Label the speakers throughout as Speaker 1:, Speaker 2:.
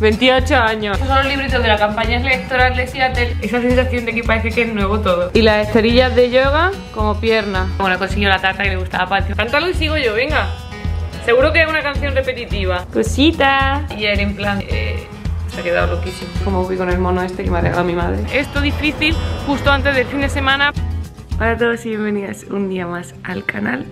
Speaker 1: 28 años.
Speaker 2: Estos son los libritos de la campaña electoral de Seattle. Esa sensación de que parece que es nuevo todo.
Speaker 1: Y las esterillas de yoga como piernas.
Speaker 2: Bueno, consiguió la tarta que le gustaba a Patio.
Speaker 1: Cántalo y sigo yo, venga. Seguro que es una canción repetitiva. Cosita.
Speaker 2: Y él en plan, se ha quedado loquísimo.
Speaker 1: Como voy con el mono este que me ha regalado mi madre. Esto difícil justo antes del fin de semana. Hola a todos y bienvenidas un día más al canal.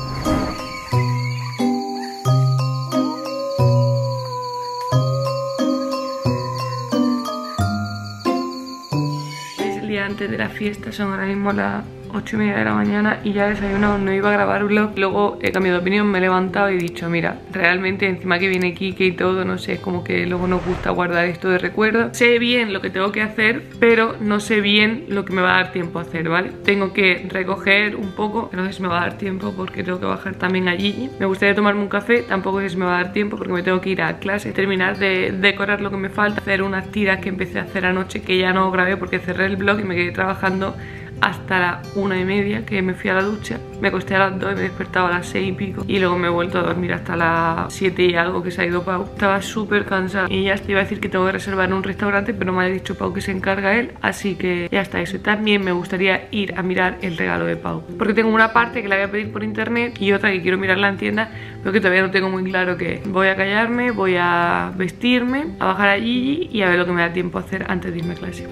Speaker 1: Es el día antes de la fiesta, son ahora mismo las 8:30 de la mañana y ya he desayunado, no iba a grabar vlog. Luego he cambiado de opinión, me he levantado y he dicho, mira, realmente encima que viene Kike y todo, no sé, es como que luego nos gusta guardar esto de recuerdo. Sé bien lo que tengo que hacer, pero no sé bien lo que me va a dar tiempo a hacer, ¿vale? Tengo que recoger un poco, no sé si me va a dar tiempo porque tengo que bajar también a Gigi. Me gustaría tomarme un café, tampoco sé si me va a dar tiempo porque me tengo que ir a clase, terminar de decorar lo que me falta, hacer unas tiras que empecé a hacer anoche que ya no grabé porque cerré el vlog y me quedé trabajando hasta las 1:30, que me fui a la ducha. Me acosté a las 2 y me despertaba a las 6 y pico. Y luego me he vuelto a dormir hasta las 7 y algo, que se ha ido Pau. Estaba súper cansada. Y ya te iba a decir que tengo que reservar en un restaurante, pero me ha dicho Pau que se encarga él. Así que ya está eso. También me gustaría ir a mirar el regalo de Pau, porque tengo una parte que la voy a pedir por internet y otra que quiero mirarla en tienda, pero que todavía no tengo muy claro qué es. Voy a callarme, voy a vestirme, a bajar a Gigi y a ver lo que me da tiempo a hacer antes de irme a clase.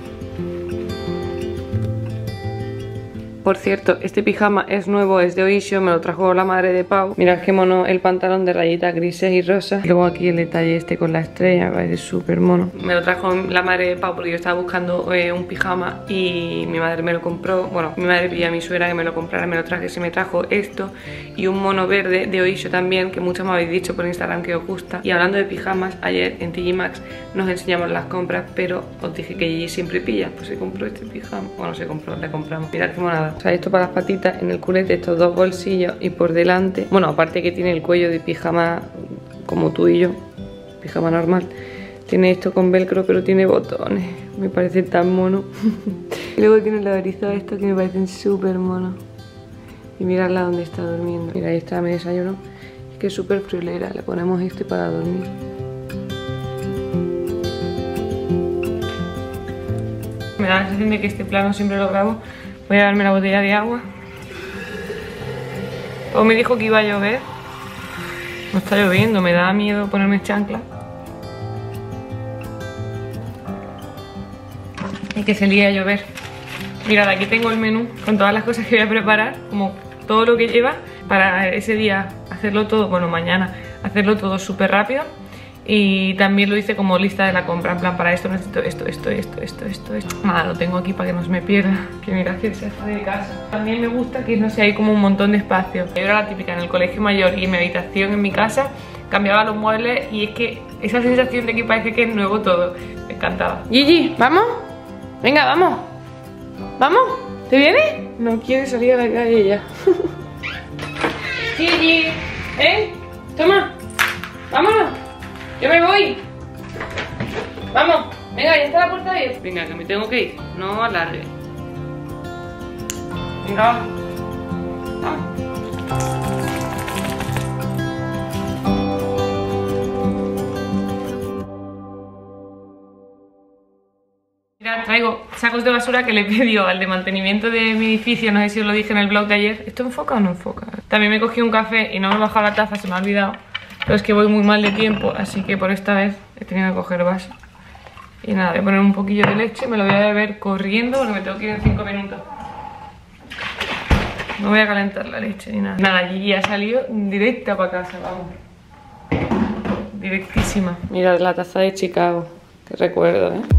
Speaker 1: Por cierto, este pijama es nuevo, es de Oysho, me lo trajo la madre de Pau. Mirad qué mono el pantalón de rayitas grises y rosas. Luego aquí el detalle este con la estrella, me parece súper mono. Me lo trajo la madre de Pau porque yo estaba buscando un pijama y mi madre me lo compró. Bueno, mi madre pidió a mi suegra que me lo comprara, me lo traje, se me trajo esto y un mono verde de Oysho también, que muchos me habéis dicho por Instagram que os gusta. Y hablando de pijamas, ayer en TJ Maxx nos enseñamos las compras, pero os dije que Gigi siempre pilla, pues se compró este pijama. Bueno, se compró, le compramos. Mirad qué monada. O sea, esto para las patitas, en el culete estos dos bolsillos y por delante, bueno, aparte que tiene el cuello de pijama como tú y yo, pijama normal, tiene esto con velcro pero tiene botones, me parece tan mono. Y luego tiene los erizos estos que me parecen súper monos. Y miradla donde está durmiendo. Mira, ahí está mi desayuno, es que es súper friolera, le ponemos este para dormir. Me da la sensación de que este plano siempre lo grabo. Voy a darme la botella de agua. O me dijo que iba a llover. No está lloviendo, me da miedo ponerme chancla. Y que se líe a llover. Mirad, aquí tengo el menú con todas las cosas que voy a preparar, como todo lo que lleva para ese día hacerlo todo, bueno, mañana hacerlo todo súper rápido. Y también lo hice como lista de la compra, en plan, para esto necesito esto. Nada, lo tengo aquí para que no se me pierda. Que mirad que se hace de casa. También me gusta que, no sé, hay como un montón de espacio. Yo era la típica en el colegio mayor y en mi habitación en mi casa cambiaba los muebles y es que esa sensación de que parece que es nuevo todo, me encantaba. Gigi, ¿vamos? Venga, vamos. ¿Vamos? ¿Te vienes? No quiere salir a la calle ya. Gigi, toma, vámonos. ¡Yo me voy! ¡Vamos! Venga, ya está la puerta abierta. Venga, que me tengo que ir. No alargue. Venga, vamos. Vamos. Mirad, traigo sacos de basura que le pidió al de mantenimiento de mi edificio. No sé si os lo dije en el vlog de ayer. ¿Esto enfoca o no enfoca? También me cogí un café y no me he bajado la taza, se me ha olvidado. Pero es que voy muy mal de tiempo, así que por esta vez he tenido que coger vaso. Y nada, voy a poner un poquillo de leche, me lo voy a beber corriendo porque me tengo que ir en 5 minutos. No voy a calentar la leche ni nada. Nada, Gigi ha salido directa para casa, vamos. Directísima. Mirad la taza de Chicago, que recuerdo, ¿eh?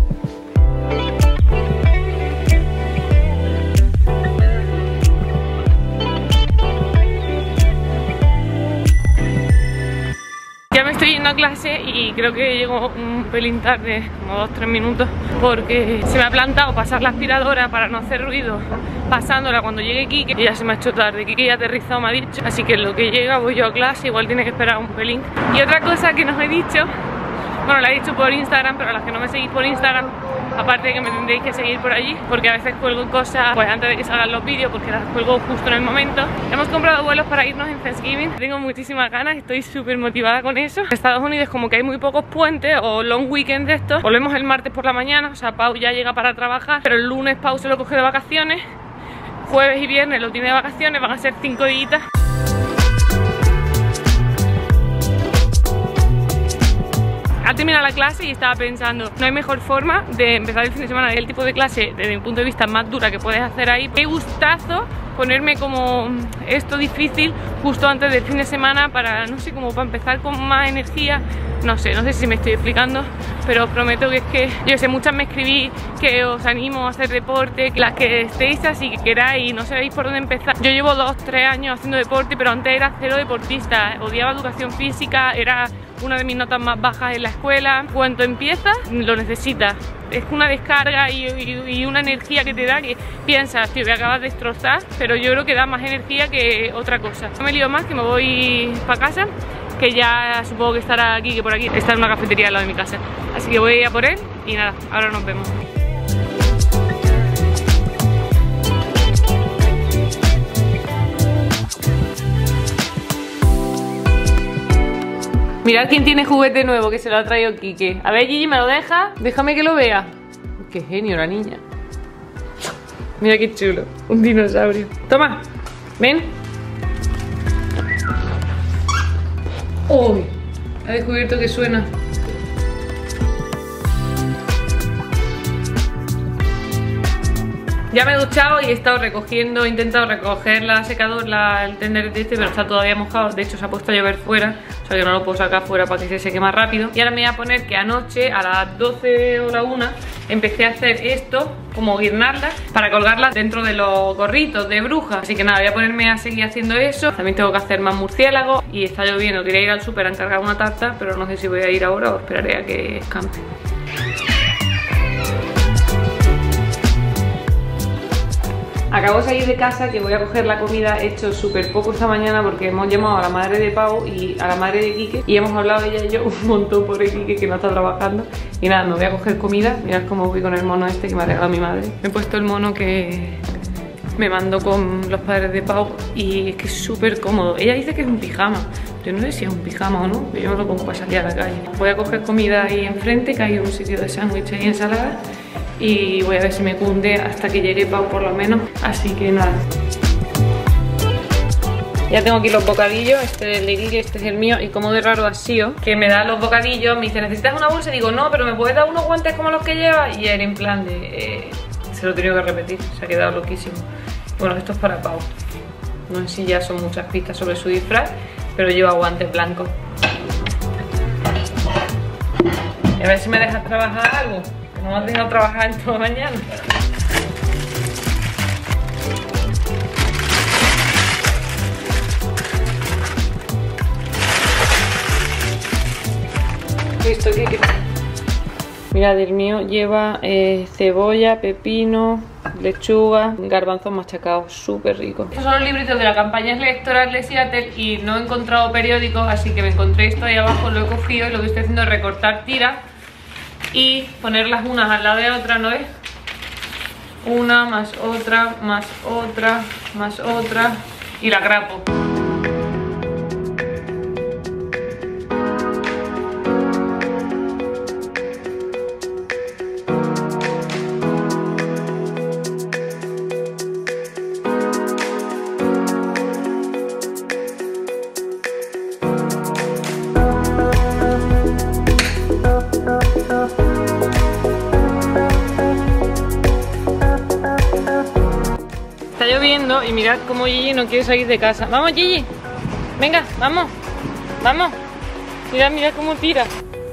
Speaker 1: Estoy yendo a clase y creo que llego un pelín tarde, como 2-3 minutos, porque se me ha plantado pasar la aspiradora para no hacer ruido, pasándola cuando llegue Kike, y ya se me ha hecho tarde. Kike ya ha aterrizado, me ha dicho, así que en lo que llega voy yo a clase, igual tiene que esperar un pelín. Y otra cosa que nos he dicho, bueno, la he dicho por Instagram, pero a las que no me seguís por Instagram,
Speaker 2: aparte de que me tendréis que seguir por allí, porque a veces cuelgo cosas pues antes de que salgan los vídeos, porque las cuelgo justo en el momento. Hemos comprado vuelos para irnos en Thanksgiving, tengo muchísimas ganas, estoy súper motivada con eso. En Estados Unidos como que hay muy pocos puentes o long weekends de estos. Volvemos el martes por la mañana, o sea, Pau ya llega para trabajar, pero el lunes Pau se lo coge de vacaciones, jueves y viernes lo tiene de vacaciones, van a ser 5 días. Ha terminado la clase y estaba pensando, no hay mejor forma de empezar el fin de semana. El tipo de clase, desde mi punto de vista, más dura que puedes hacer ahí. Qué gustazo ponerme como esto difícil justo antes del fin de semana para, no sé, como para empezar con más energía. No sé si me estoy explicando, pero os prometo que es que, yo sé, muchas me escribí que os animo a hacer deporte, que las que estéis así, que queráis y no sabéis por dónde empezar. Yo llevo 2-3 años haciendo deporte, pero antes era cero deportista, odiaba educación física, era una de mis notas más bajas en la escuela. Cuando empiezas, lo necesitas. Es una descarga y una energía que te da que piensas, tío, que acabas de destrozar, pero yo creo que da más energía que otra cosa. No me lío más, que me voy para casa, que ya supongo que estará aquí, que por aquí está en una cafetería al lado de mi casa. Así que voy a ir a por él y nada, ahora nos vemos. Mirad quién tiene juguete nuevo, que se lo ha traído Quique. A ver, Gigi, ¿me lo deja? Déjame que lo vea. Qué genio la niña. Mira qué chulo, un dinosaurio. Toma, ven. Uy, ha descubierto que suena. Ya me he duchado y he estado recogiendo, he intentado recoger la secadora, el tender de este, pero está todavía mojado. De hecho se ha puesto a llover fuera, o sea que no lo puedo sacar fuera para que se seque más rápido. Y ahora me voy a poner que anoche a las 12 o la 1 empecé a hacer esto, como guirnaldas, para colgarlas dentro de los gorritos de bruja. Así que nada, voy a ponerme a seguir haciendo eso. También tengo que hacer más murciélagos y está lloviendo. Quería ir al súper a encargar una tarta, pero no sé si voy a ir ahora o esperaré a que escampe. Acabo de salir de casa, que voy a coger la comida. He hecho súper poco esta mañana porque hemos llamado a la madre de Pau y a la madre de Quique y hemos hablado ella y yo un montón por el Quique, que no está trabajando. Y nada, me voy a coger comida. Mirad cómo voy con el mono este que me ha regalado mi madre. Me he puesto el mono que me mandó con los padres de Pau y es que es súper cómodo. Ella dice que es un pijama. Yo no sé si es un pijama o no, pero yo me lo pongo para salir a la calle. Voy a coger comida ahí enfrente, que hay un sitio de sándwich y ensalada. Y voy a ver si me cunde hasta que llegue Pau por lo menos. Así que nada. Ya tengo aquí los bocadillos. Este es el de Quique, este es el mío. Y como de raro ha sido que me da los bocadillos. Me dice, ¿necesitas una bolsa? Y digo, no, pero ¿me puedes dar unos guantes como los que lleva? Y él en plan de... se lo he tenido que repetir. Se ha quedado loquísimo. Bueno, esto es para Pau. No sé si ya son muchas pistas sobre su disfraz, pero lleva guantes blancos. Y a ver si me dejas trabajar algo. No me has dejado trabajar en toda la mañana. Listo, Quique. Mirad, el mío lleva cebolla, pepino, lechuga, garbanzos machacados, súper rico. Estos son los libritos de la campaña electoral de Seattle y no he encontrado periódicos, así que me encontré esto ahí abajo, lo he cogido y lo que estoy haciendo es recortar tiras y ponerlas unas al lado de otras, ¿no ves? Una más otra, más otra, más otra y la grapo. Está lloviendo y mirad cómo Gigi no quiere salir de casa. ¡Vamos, Gigi! ¡Venga, vamos! ¡Vamos! Mirad cómo tira.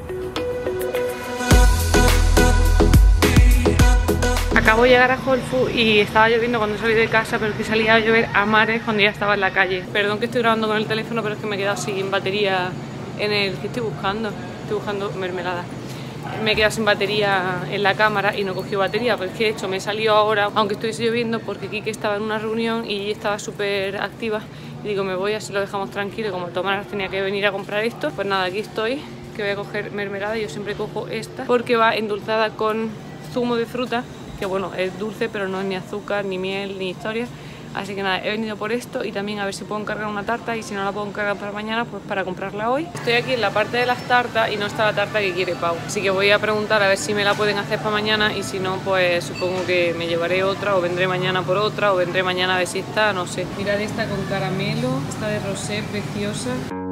Speaker 2: Acabo de llegar a Whole Foods y estaba lloviendo cuando salí de casa, pero es que salía a llover a mares cuando ya estaba en la calle. Perdón que estoy grabando con el teléfono, pero es que me he quedado sin batería en el... ¿Qué estoy buscando? Estoy buscando mermelada. Me he quedado sin batería en la cámara y no he cogido batería, pero es que de hecho me he salido ahora, aunque estuviese lloviendo, porque Quique estaba en una reunión y estaba súper activa. Y digo, me voy, así lo dejamos tranquilo. Como Tomás tenía que venir a comprar esto, pues nada, aquí estoy, que voy a coger mermelada. Yo siempre cojo esta porque va endulzada con zumo de fruta, que bueno, es dulce, pero no es ni azúcar, ni miel, ni historia. Así que nada, he venido por esto y también a ver si puedo encargar una tarta, y si no la puedo encargar para mañana, pues para comprarla hoy. Estoy aquí en la parte de las tartas y no está la tarta que quiere Pau, así que voy a preguntar a ver si me la pueden hacer para mañana, y si no, pues supongo que me llevaré otra, o vendré mañana por otra, o vendré mañana a ver si está, no sé. Mirad esta con caramelo, esta de rosé preciosa.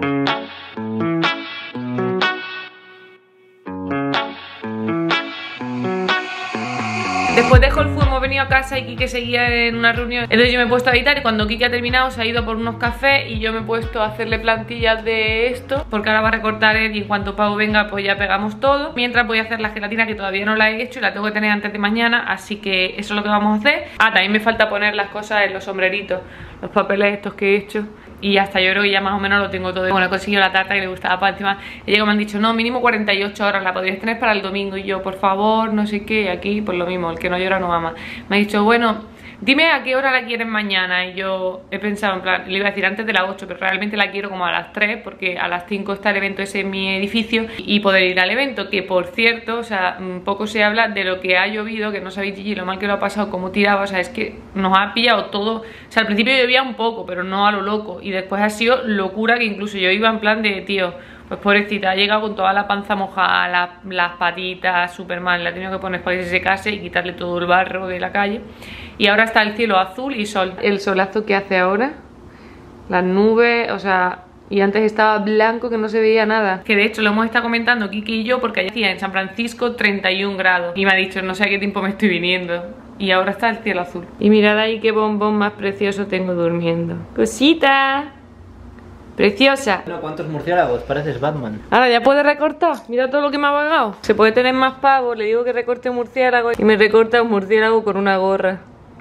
Speaker 2: Después de Whole Foods hemos venido a casa y Quique seguía en una reunión. Entonces yo me he puesto a editar, y cuando Quique ha terminado se ha ido por unos cafés y yo me he puesto a hacerle plantillas de esto, porque ahora va a recortar él y en cuanto Pau venga pues ya pegamos todo. Mientras voy a hacer la gelatina, que todavía no la he hecho y la tengo que tener antes de mañana, así que eso es lo que vamos a hacer. Ah, también me falta poner las cosas en los sombreritos, los papeles estos que he hecho. Y hasta yo creo que ya más o menos lo tengo todo. Bueno, he conseguido la tarta que le gustaba para encima. Y me han dicho, no, mínimo 48 horas, la podrías tener para el domingo. Y yo, por favor, no sé qué. Y aquí, pues lo mismo, el que no llora no mama. Me ha dicho, bueno, dime a qué hora la quieres mañana. Y yo he pensado, en plan, le iba a decir antes de las 8, pero realmente la quiero como a las 3, porque a las 5 está el evento ese en mi edificio, y poder ir al evento, que por cierto, o sea, poco se habla de lo que ha llovido, que no sabéis, Gigi, lo mal que lo ha pasado, cómo tiraba, o sea, es que nos ha pillado todo. O sea, al principio llovía un poco, pero no a lo loco, y después ha sido locura, que incluso yo iba en plan de, tío, pues pobrecita, ha llegado con toda la panza mojada, las patitas súper mal, la he tenido que poner para que se secase y quitarle todo el barro de la calle. Y ahora está el cielo azul y sol. El solazo que hace ahora, las nubes, o sea, y antes estaba blanco que no se veía nada. Que de hecho lo hemos estado comentando Kiki y yo, porque allá hacía en San Francisco 31 grados. Y me ha dicho, no sé a qué tiempo me estoy viniendo. Y ahora está el cielo azul. Y mirad ahí qué bombón más precioso tengo durmiendo. ¡Cosita! ¡Preciosa!
Speaker 3: Bueno, ¿cuántos murciélagos? Pareces Batman.
Speaker 2: Ahora ya puede recortar. Mira todo lo que me ha pagado. Se puede tener más pavos. Le digo que recorte murciélago y me recorta un murciélago con una gorra.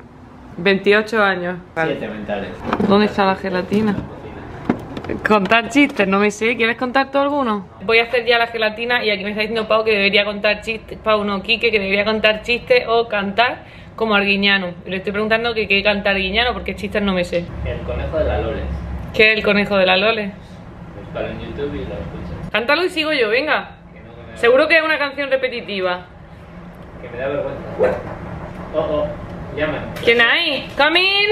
Speaker 2: 28 años.
Speaker 3: 7 mentales.
Speaker 2: ¿Dónde está la gelatina? Contar chistes, no me sé. ¿Quieres contar tú alguno? Voy a hacer ya la gelatina y aquí me está diciendo Pau que debería contar chistes. Pau no, Quique, que debería contar chistes o cantar como Arguiñano. Y le estoy preguntando que qué canta Arguiñano porque chistes no me sé.
Speaker 3: El conejo de la Loles.
Speaker 2: ¿Qué es el conejo de la Loles?
Speaker 3: Búscalo en YouTube y lo escuchas.
Speaker 2: Cántalo y sigo yo, venga.
Speaker 3: Que
Speaker 2: Seguro que es una canción repetitiva.
Speaker 3: Que me da vergüenza. Oh, llaman.
Speaker 2: ¿Quién hay? Come in.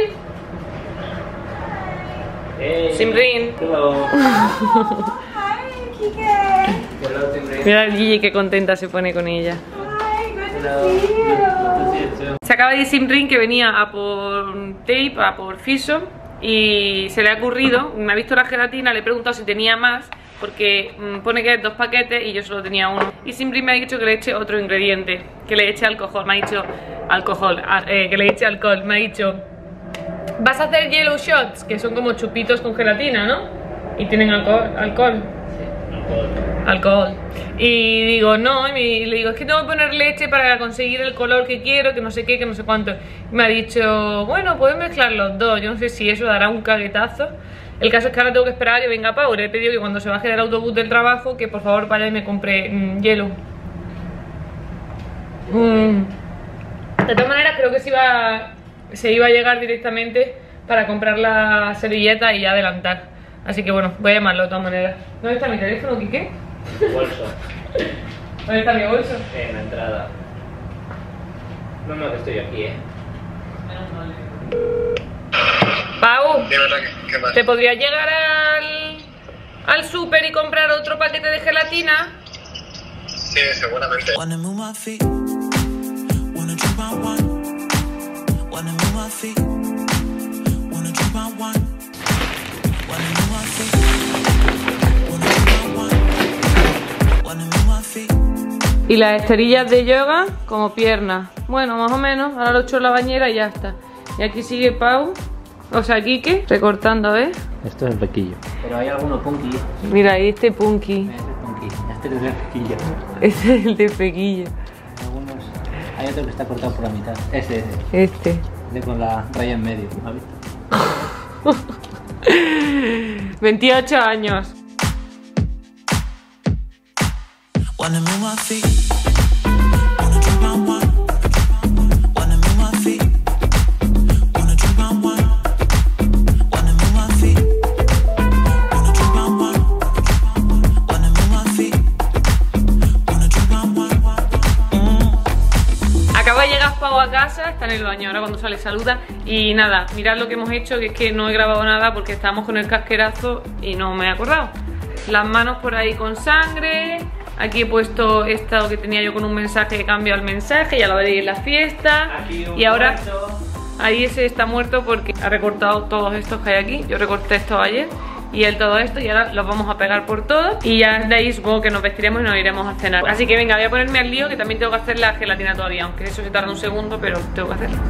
Speaker 3: Hey.
Speaker 2: Simrin.
Speaker 3: Hello.
Speaker 4: Hi, Kike.
Speaker 3: Hello, Simrin.
Speaker 2: Mira a Gigi qué contenta se pone con ella.
Speaker 4: Hi, good
Speaker 3: Hello.
Speaker 4: to see you.
Speaker 3: Good to see you too.
Speaker 2: Se acaba de ir Simrin, que venía a por tape, a por fiso, y se le ha ocurrido, me ha visto la gelatina, le he preguntado si tenía más, porque pone que es 2 paquetes y yo solo tenía 1. Y Simrin me ha dicho que le eche otro ingrediente, que le eche alcohol, me ha dicho que le eche alcohol, me ha dicho, vas a hacer yellow shots, que son como chupitos con gelatina, ¿no? Y tienen alcohol. Alcohol. Y digo, no, y le digo, es que tengo que poner leche para conseguir el color que quiero, que no sé qué, que no sé cuánto. Y me ha dicho, bueno, puedes mezclar los dos. Yo no sé si eso dará un caguetazo. El caso es que ahora tengo que esperar a que venga Pau. Le he pedido que cuando se baje del autobús del trabajo, que por favor vaya y me compre hielo. De todas maneras, creo que se iba a llegar directamente para comprar la servilleta y ya adelantar. Así que bueno, voy a llamarlo de todas maneras. ¿Dónde está mi teléfono, Quique?
Speaker 3: Bolso.
Speaker 2: ¿Dónde está mi bolso?
Speaker 3: En la entrada. No, que estoy aquí,
Speaker 2: Pau,
Speaker 5: ¿Qué más?
Speaker 2: ¿te podrías llegar al súper y comprar otro paquete de gelatina?
Speaker 5: Sí, seguramente.
Speaker 6: Wanna move my feet, wanna drink my wine. Wanna move my feet, wanna drink my wine. Wanna move my feet, wanna drink my wine. Wanna move my feet.
Speaker 2: Y las esterillas de yoga como piernas. Bueno, más o menos. Ahora lo echo en la bañera y ya está. Y aquí sigue Pau, o sea, Quique, recortando, ¿ves?
Speaker 3: Esto es el pequillo. Pero hay alguno punky.
Speaker 2: Mira, ahí este punky.
Speaker 3: Este es punky. Este es el pequillo.
Speaker 2: Este es el de pequillo.
Speaker 3: Algunos. Hay otro que está cortado por la mitad. Ese.
Speaker 2: Este.
Speaker 3: De con la raya en medio. ¿Has visto?
Speaker 2: 28 años.
Speaker 6: Wanna move my feet, wanna drink my wine. Wanna move my feet, wanna drink my wine. Wanna move my feet, wanna drink my wine. Wanna move my feet, wanna drink my wine.
Speaker 2: llegado a casa, está en el baño, ahora cuando sale saluda. Y nada, mirad lo que hemos hecho, que es que no he grabado nada porque estábamos con el casquerazo y no me he acordado. Las manos por ahí con sangre. Aquí he puesto esto que tenía yo con un mensaje, he cambiado el mensaje, ya lo veréis en la fiesta. Y ahora ahí ese está muerto porque ha recortado todos estos que hay aquí. Yo recorté esto ayer y él todo esto, y ahora los vamos a pegar por todos. Y ya de ahí supongo que nos vestiremos y nos iremos a cenar. Así que venga, voy a ponerme al lío, que también tengo que hacer la gelatina todavía, aunque eso se tarda un segundo, pero tengo que hacerlo.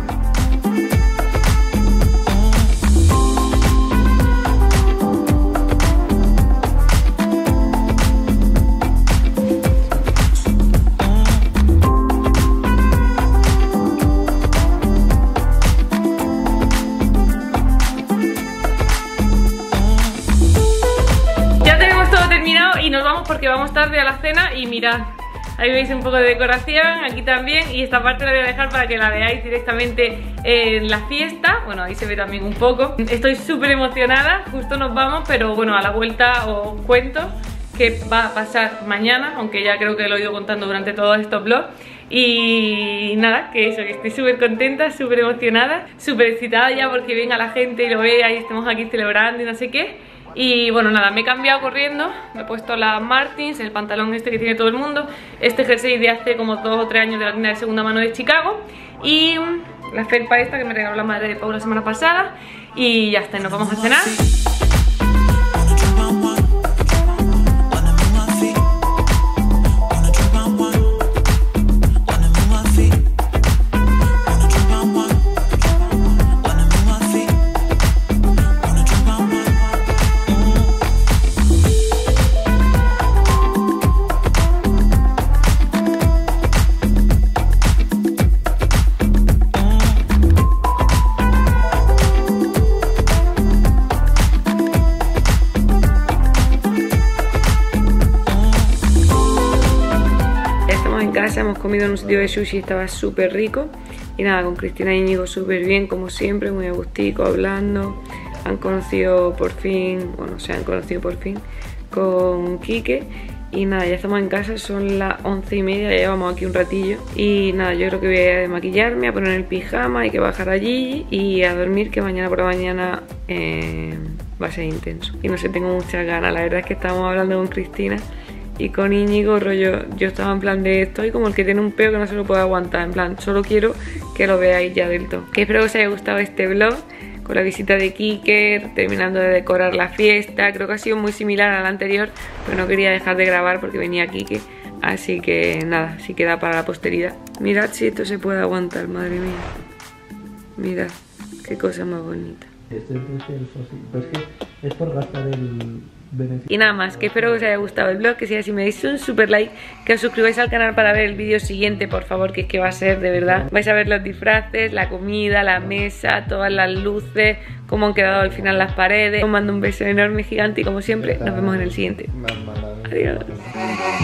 Speaker 2: Porque vamos tarde a la cena y mirad, ahí veis un poco de decoración, aquí también, y esta parte la voy a dejar para que la veáis directamente en la fiesta. Bueno, ahí se ve también un poco. Estoy súper emocionada, justo nos vamos, pero bueno, a la vuelta os cuento qué va a pasar mañana, aunque ya creo que lo he ido contando durante todos estos vlogs. Y nada, que eso, que estoy súper contenta, súper emocionada, súper excitada ya porque venga la gente y lo vea y estemos aquí celebrando y no sé qué. Y bueno, nada, me he cambiado corriendo, me he puesto las Martins, el pantalón este que tiene todo el mundo, este jersey de hace como 2 o 3 años de la tienda de segunda mano de Chicago, y la felpa esta que me regaló la madre de Pau la semana pasada. Y ya está, nos vamos a cenar. Hemos comido en un sitio de sushi, estaba súper rico. Y nada, con Cristina y Íñigo súper bien, como siempre, muy a gustico, hablando. Han conocido por fin, bueno, se han conocido por fin con Quique. Y nada, ya estamos en casa, son las 11:30, ya llevamos aquí un ratillo. Y nada, yo creo que voy a maquillarme, a poner el pijama, hay que bajar allí y a dormir, que mañana por la mañana va a ser intenso. Y no sé, tengo muchas ganas, la verdad es que estábamos hablando con Cristina y con Íñigo, rollo, yo estaba en plan de estoy como el que tiene un peo que no se lo puede aguantar, en plan, solo quiero que lo veáis ya del todo. Que espero que os haya gustado este vlog, con la visita de Quique, terminando de decorar la fiesta. Creo que ha sido muy similar al anterior, pero no quería dejar de grabar porque venía Quique. Así que nada, sí queda para la posteridad. Mirad si esto se puede aguantar, madre mía. Mirad, qué cosa más bonita.
Speaker 3: Este es el fósil, pero es que es por gastar el beneficio.
Speaker 2: Y nada más, que espero que os haya gustado el vlog, que si así me deis un super like, que os suscribáis al canal para ver el vídeo siguiente, por favor, que es que va a ser de verdad. Vais a ver los disfraces, la comida, la mesa, todas las luces, cómo han quedado al final las paredes. Os mando un beso enorme, gigante, y como siempre, nos vemos en el siguiente. Adiós.